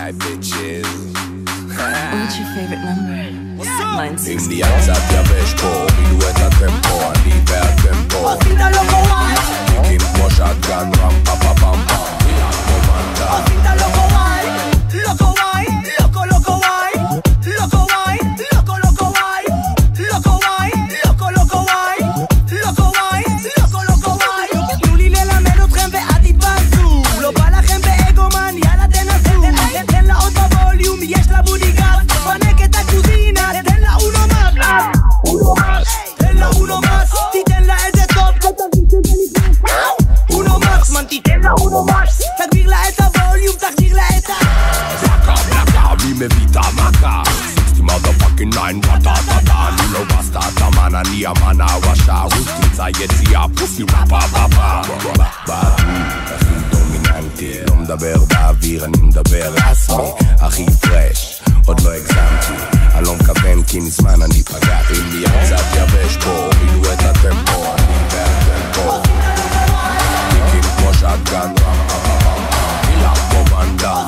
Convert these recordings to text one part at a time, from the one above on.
my bitches. What's your favorite number? Mine's 16. אם נהיה קצת יבש פה, מילו את הטמפו, אני והטמפו. עשית לוקו וואי. טיקים כמו שטגן, רם פה פה פם פם, מילה כמו מנדה. עשית לוקו וואי. לוקו וואי, לוקו לוקו וואי. לוקו וואי, לוקו לוקו וואי. לוקו וואי, לוקו לוקו וואי. לוקו וואי, לוקו לוקו וואי. תנו לי ללמד אתכם ואל תתבאסו. לא בא לכם באגומן, יאללה תנסו. תן לה עוד בווליום, יש לה בודיגארד. פנק את הקוזינה, תן לה אונו מס. אונו מס, תן לה אונו מס. תיתן לה איזה טוב, תרגיש שזה נכנס. אונו מס, מן תיתן לה אונו מס. תגביר לה את הווליום, תחזיר לה את ה... בלקה בלקה, מי מביא את המכה? 60 motherfucking 9, וטה-טה-טה. אני לא בסטת אמן, אני אמן הוושע. רוץ תמצא יציאה, פוסי רפה בפה. הכי דומיננטי, לא מדבר באוויר, אני מדבר רסמי. הכי פרש, עוד לא הגזמתי. אני לא מכוון כי מזמן אני פגעתי. אם לי קצת יבש פה, מילו את הטמפו, אני והטמפו. טיקים כמו שטגן, רם פה פה פם פם, מילה כמו מנדה.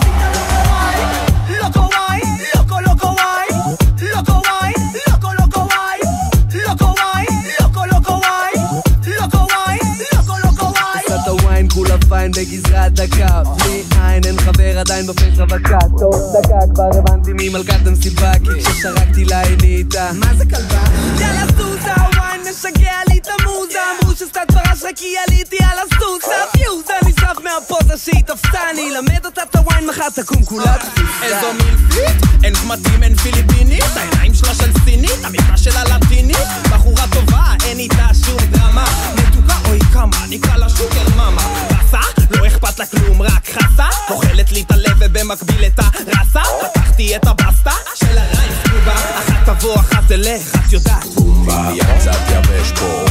לוקו וואי, לוקו לוקו וואי. לוקו וואי, לוקו לוקו וואי. לוקו וואי, לוקו לוקו וואי. לוקו וואי, לוקו לוקו וואי. קצת הוויין כולה פיין בגזרת הקו. בלי עין אין חבר עדיין בפייס רווקה. תוך דקה כבר הבנתי ממלכת המסיבה, כי כששרקתי לה איני איתה. מה זה כלבה? יאללה סוסה, הוויין משגע לי את המוזה. אמרו שסטט פרש רק כי עליתי על הסוסה. פיוזה נשרף מהפוזה שהיא תפסני. למד אותה את הוויין מחר תקום כולה תפיסה. איזו מילפית, אין קמטים, אין פיליפינית. העיניים שלה של סינית, המבטא שלה לטינית. בחורה טובה, אין איתה שום דרמה. מתוקה אוי כמה, נקרא לה שוקר ממה. רסה, לא אכפת לה כלום, רק חסה. אוכלת לי את הלב ובמקביל את הרסה. פתחתי את הבסטה של הריים סקובה. אחת תבוא, אחת תלך, את יודעת. אם נהיה קצת יבש פה,